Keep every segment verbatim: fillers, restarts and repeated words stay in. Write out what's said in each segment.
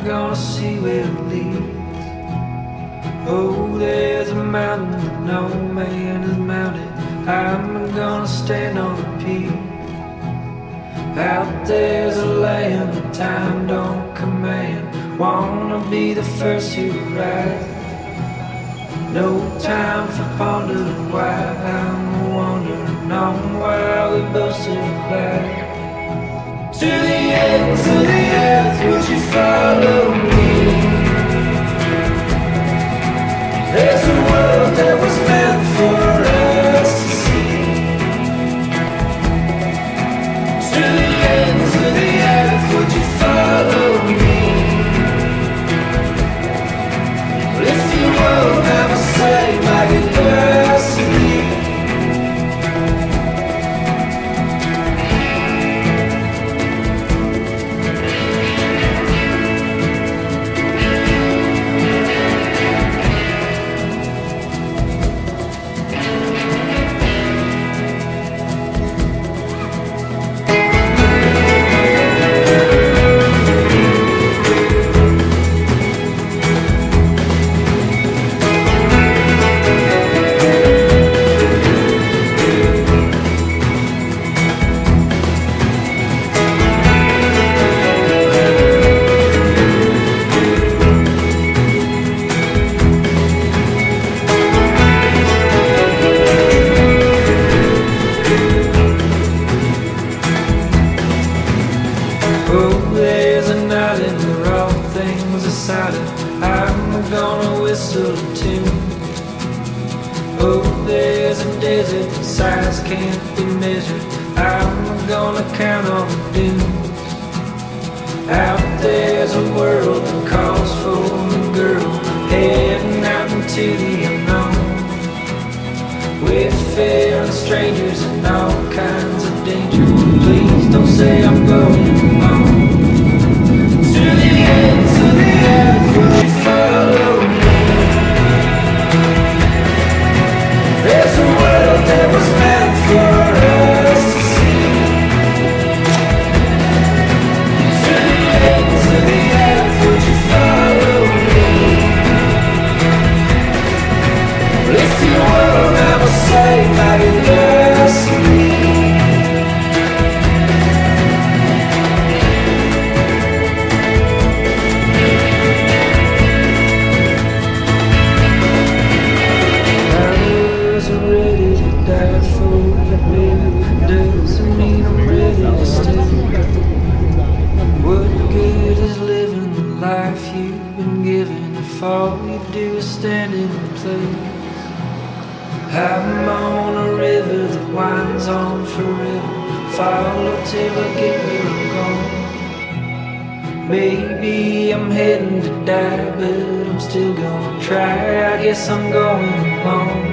gonna see where it leads. Oh, there's a mountain that no man has mounted. I'm gonna stand on a peak. Out there's a land that time don't command. Wanna be the first to arrive. No time for pondering why. I'm wondering on why we both survive. To the ends of the earth, would you follow me? There's a world that was meant for us to see. To the ends of the earth, would you follow me? If you won't have a say, my university. I'm gonna whistle a tune. Oh, there's a desert that size can't be measured. I'm gonna count all the dunes. Out there's a world that calls for a girl, heading out into the unknown. With fear and strangers and all kinds of danger. Please don't say I'm going alone. To the ends of the earth, will you follow me? There's a world that was meant for us to see. To the ends of the earth, would you follow me? If you won't have a say, my university. All you do is stand in place. I'm on a river that winds on forever. Follow till I get where I'm going. Maybe I'm heading to die, but I'm still gonna try. I guess I'm going alone.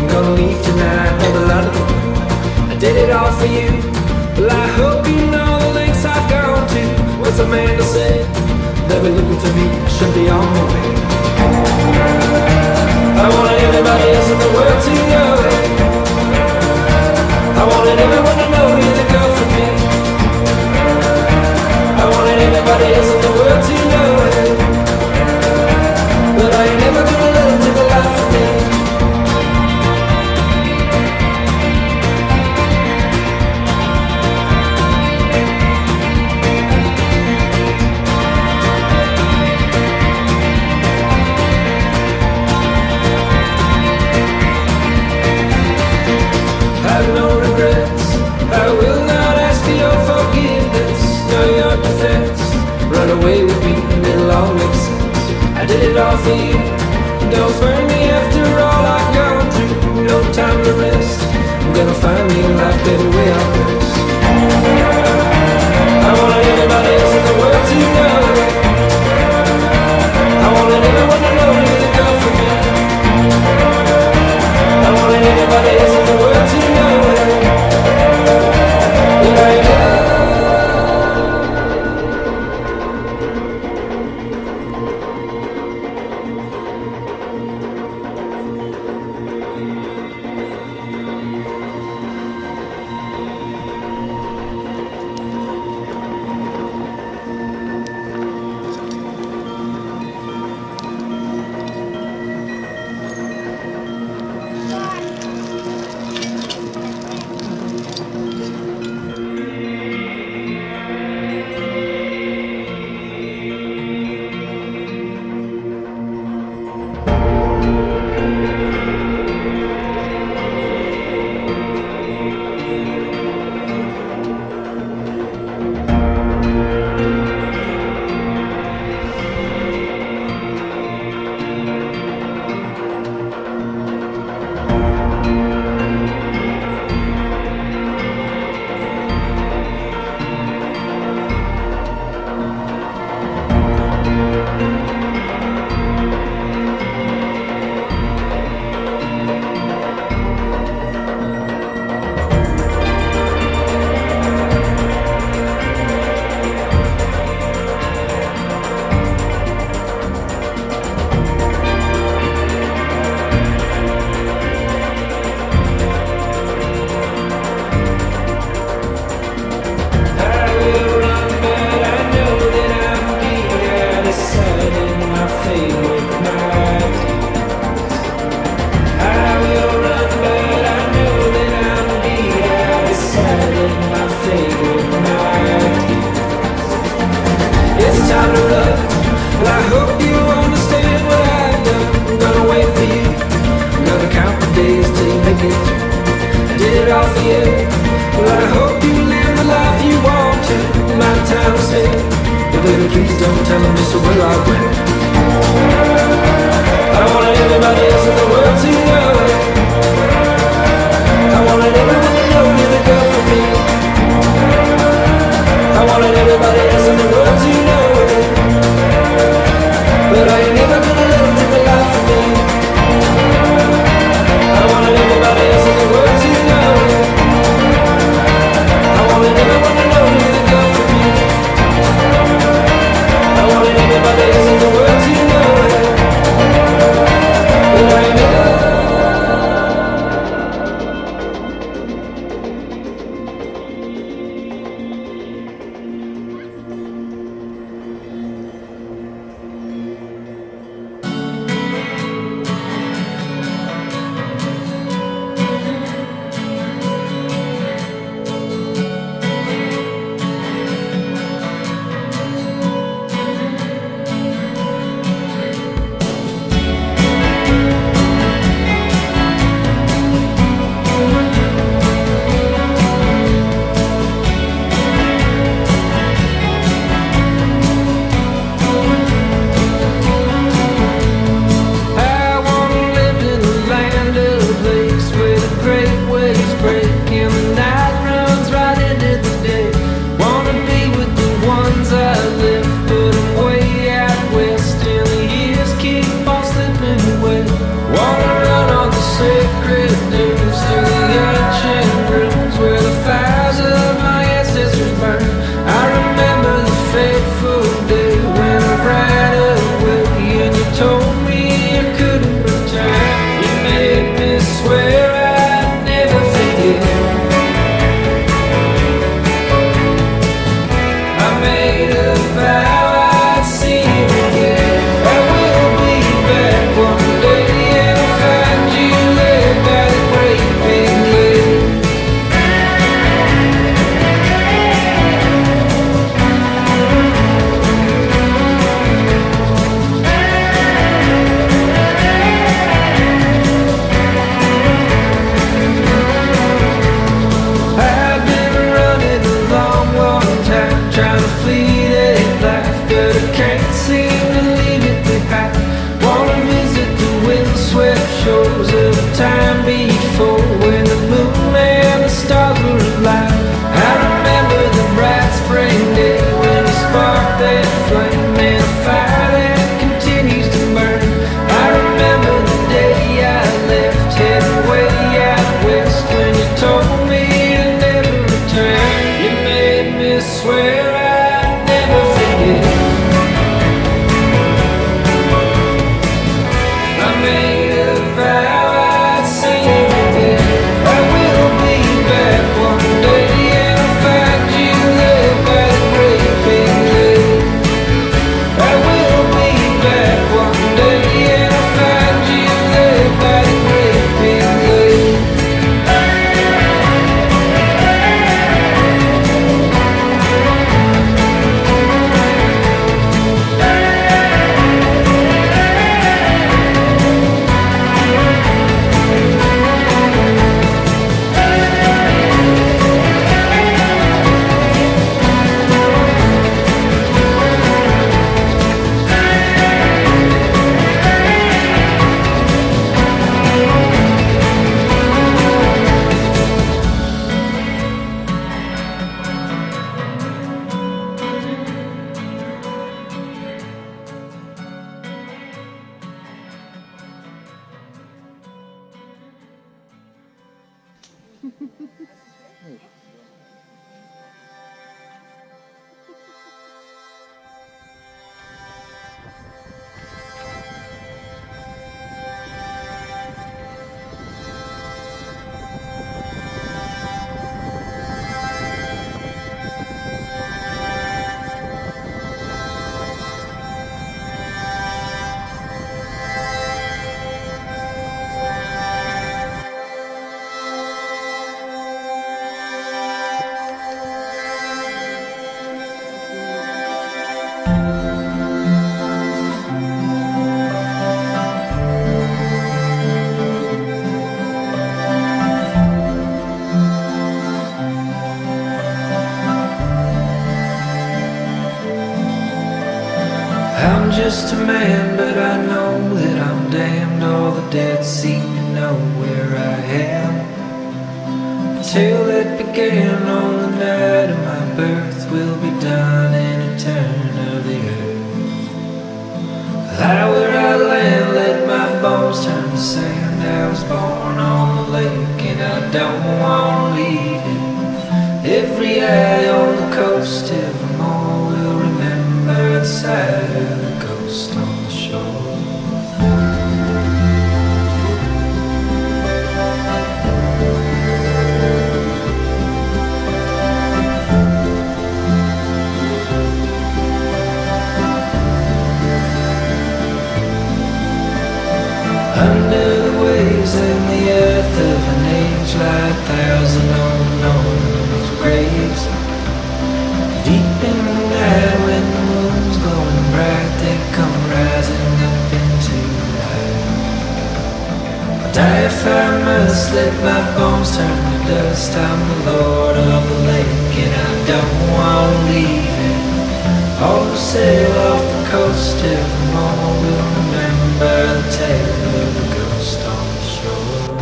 gonna leave tonight on the line of the road. I did it all for you. Well, I hope you know the lengths I've gone to. What's a man to say? They'll be looking to me, I should be on my way. I wanted everybody else in the world to know it. I wanted everyone to know you're the girl for me. I wanted everybody else in the world to know it. But I ain't never gonna let them take a life from me. Have no regrets. I will not ask for your forgiveness, nor your defense. Run away with me and it'll all make sense. I did it all for you. Don't burn me after all I've gone through. No time to rest. I'm gonna find me a life better way out west. I wanted everybody else in the world to know it. I wanted everyone to know you're the girl for me. I wanted everybody else in the world to know it. But I ain't never. Please don't tell them this is where I went. I wanted everybody else in the world to know it. I wanted everyone to know you're the girl for me. I wanted everybody else in the world to know it. But I ain't never gonna let them take a life from me. I wanted everybody else in the world to know it. I wanted everyone to know you're the girl for me. I wanted everybody else in the world to know it. But I ain't never news through the ancient rooms where the fires of my ancestors burned. I remember the fateful day when I ran away and you told me I couldn't return. You made me swear I'd never forget. I made a vow I'd see you again. I will be back one day and I'll find you there by the great big lake. I've been running a long, long time trying to flee that life, but I can't seem to leave it behind. Wanna visit the windswept shores of a time before, when the moon and the stars were alive. I remember the bright spring day when you sparked that flame and a fire that continues to burn. I remember the day I left, heading way out west, when you told me to never return. You made me swear I'd never forget. I made a vow I'd see you again. I will be back one day and I'll find you there by the great big lake. I will be back one day and I'll find you there by the great big lake. I'm just a man, but I know that I'm damned. All the dead seem to know where I am. The tale that began on the night of my birth will be done in a turn of the earth. Lie where I land, let my bones turn to sand. I was born on the lake and I don't want to leave it. Every eye on the coast evermore will remember the sight of the ghost on the shore. Under the waves and the earth of an age lie a thousand unknown graves. Deep in the night when the moon's glowing bright, they come rising up into light. I'll die if I must, let my bones turn to dust. I'm the lord of the lake and I don't want to leave it. All who sail off the coast evermore will remember the tale of the ghost on the shore.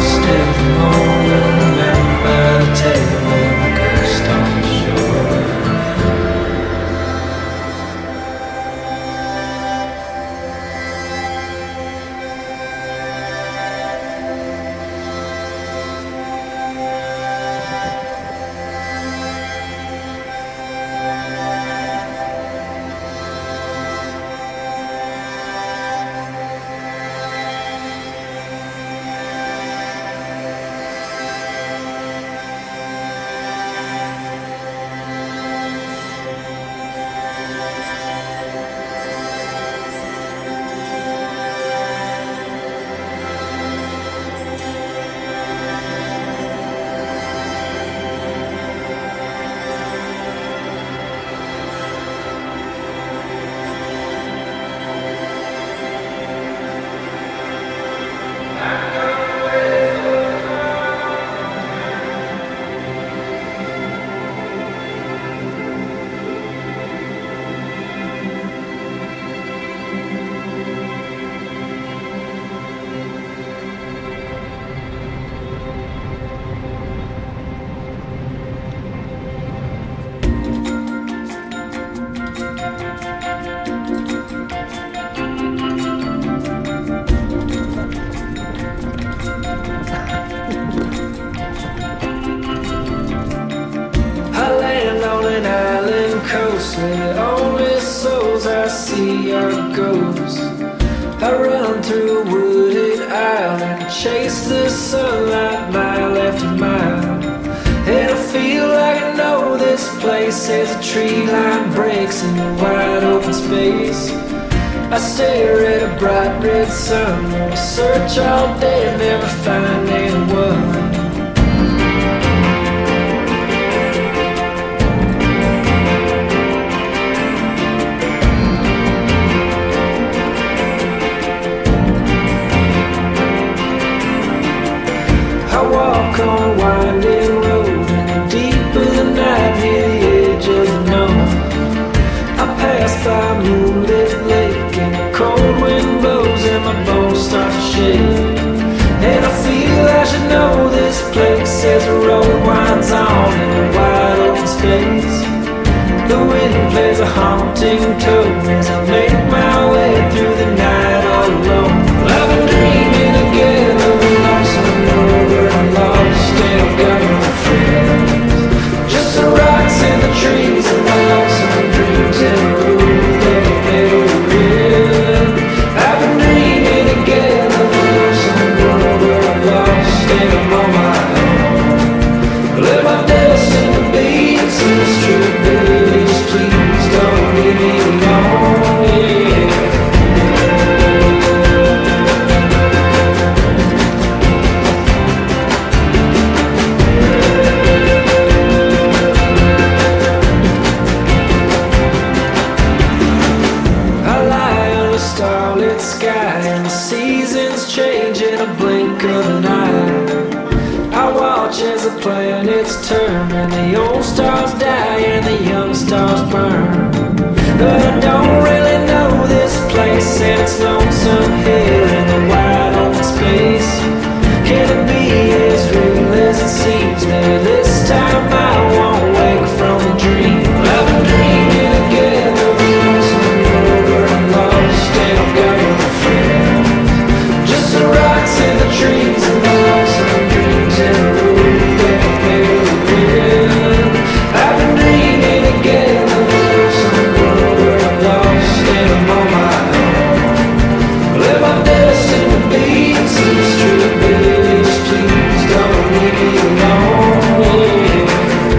lost in the morning, out by the table, ghost on the shore. Where only souls I see are ghosts. I run through a wooded aisle and chase the sunlight mile after mile. And I feel like I know this place as a tree line breaks into wide open space. I stare at a bright red sun, I search all day and never find anyone. On a winding road in the deep of the night near the edge of the north. I pass by a moonlit lake and the cold wind blows and my bones start to shake. And I feel I should know this place as the road winds on in a wide open space. The wind plays a haunting tone as I make my way through the night all alone. I've been dreaming again of a lonesome road where I'm lost and I've got no friends. Just the rocks and the trees and my lonesome dreams and the road that I've never been. I've been dreaming again of a lonesome road where I'm lost and I'm on my own. Let my destiny be in the street, baby, just please don't leave me alone, yeah. Starlit sky and the seasons change in a blink of an eye. I watch as the planets turn and the old stars die and the young stars burn. But I don't really know this place and its lonesome here in the wide open space. Can it be as real as it seems? Maybe this time I won't wake from the dream. I've been dreaming again of a lonesome road where I'm lost and I've got no friends. Just the rocks and the trees and the lonesome dreams and the road that I've never been. I've been dreaming again of a lonesome world where I'm lost and I'm on my own. Let my destiny be into the street, baby, just please don't leave me alone, yeah.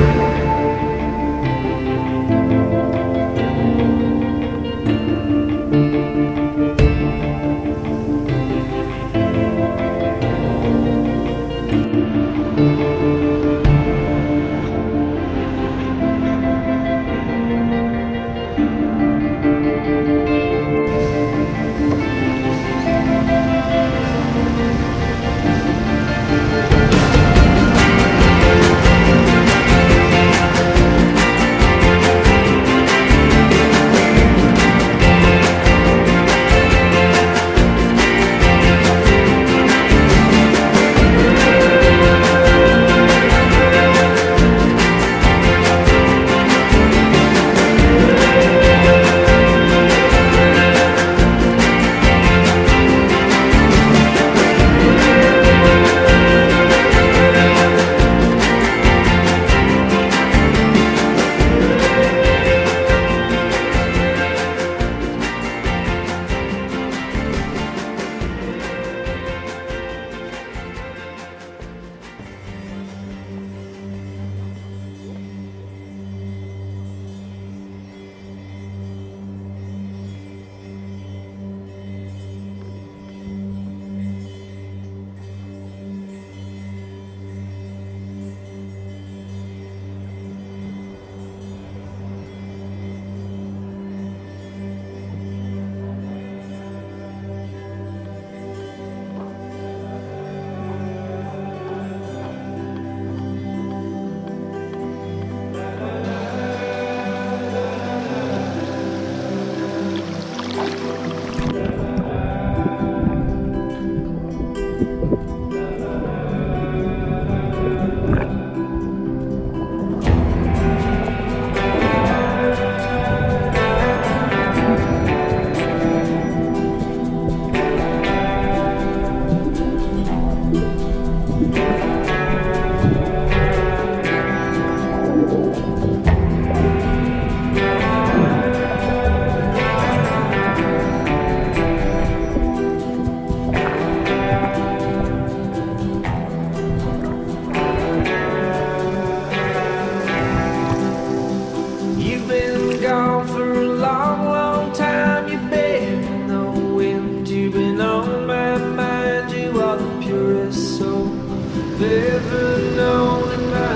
I've ever known in my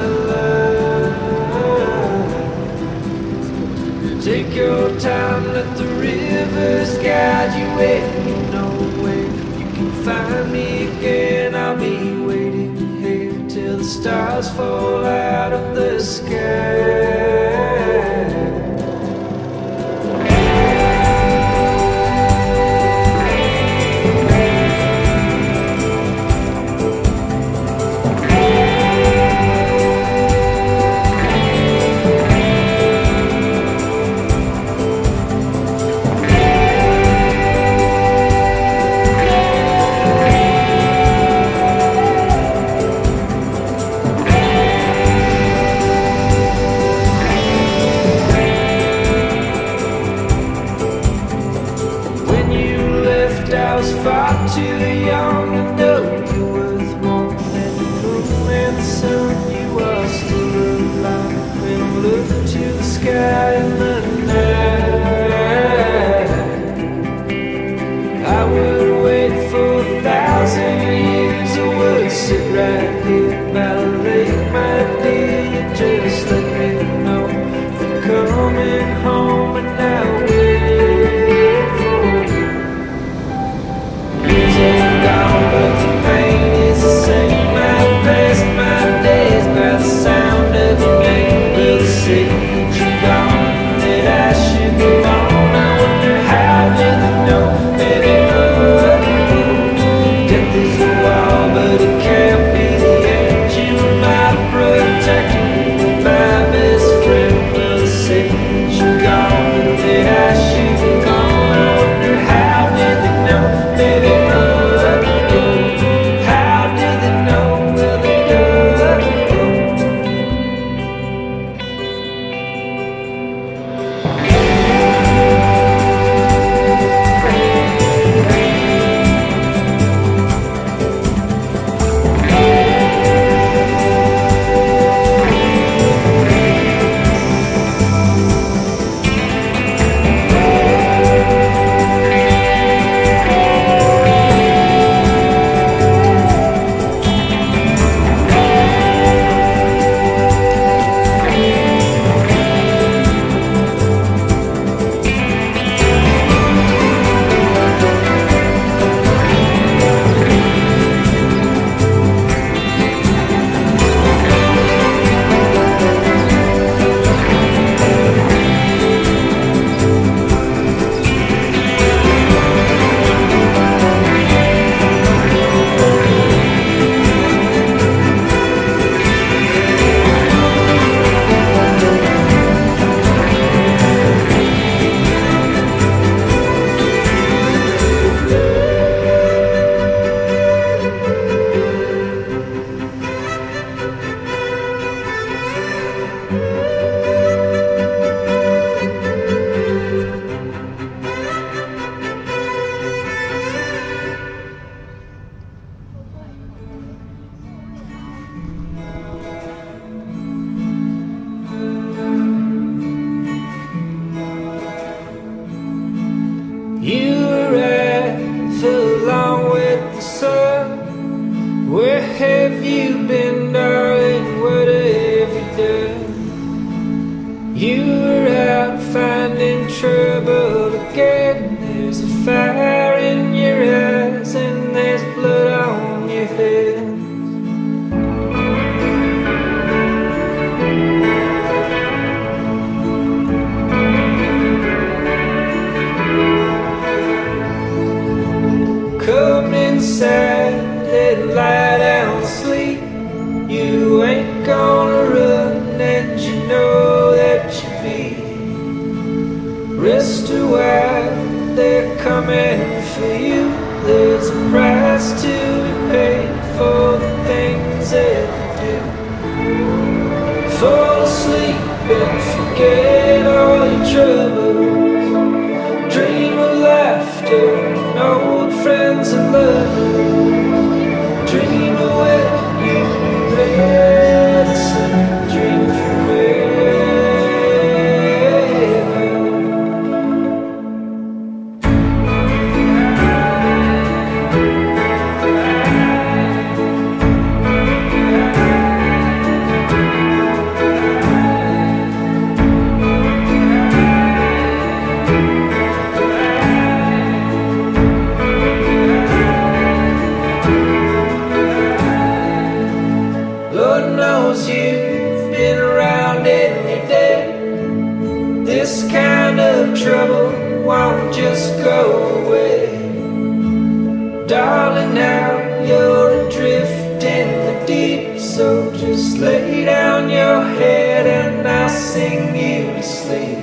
life. Take your time, let the rivers guide you where you know where you can find me again. I'll be waiting here till the stars fall out of the sky. I was far too young to know you worth more than the moon and the sun. You are still alive when I look to the sky in the night. I would wait for a thousand years, I would sit right here by the lake, my dear. You just let me know if you're coming home, and I'll wait for you. But the pain is the same. I passed my days by the sound of your name. Will the sage you're gone, that I should go on? I wonder how did they know that it would go? Death is a wall, but it can't be the end. You are my protector, my best friend. Will the sage you're gone, that I should go on? I wonder how did they know that it would? You arrived along with the sun. Where have you been, darling? What have you done? You were out finding trouble again. There's a fire in your eyes and there's blood on your head. Come inside and lie down to sleep. You ain't gonna run, and you know that you be. Rest a while, they're coming for you. There's a price to be paid for the things that you do. Fall asleep and forget all your troubles. Dream of laughter and old friends and lovers. Dream of when you read the sun. Dream forever. just go away. Darling, now you're adrift in the deep, so just lay down your head and I'll sing you to sleep.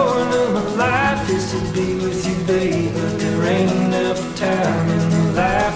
be with you, baby. There ain't enough time in the life